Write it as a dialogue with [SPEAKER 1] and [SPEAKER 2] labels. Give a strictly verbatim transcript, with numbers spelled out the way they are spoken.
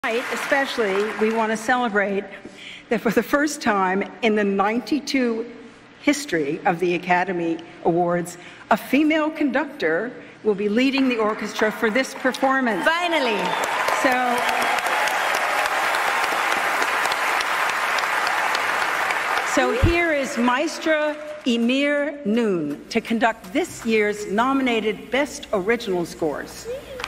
[SPEAKER 1] Tonight, especially, we want to celebrate that for the first time in the ninety-two history of the Academy Awards, a female conductor will be leading the orchestra for this performance.
[SPEAKER 2] Finally.
[SPEAKER 1] So, so here is Maestra Eimear Noone to conduct this year's nominated Best Original Scores.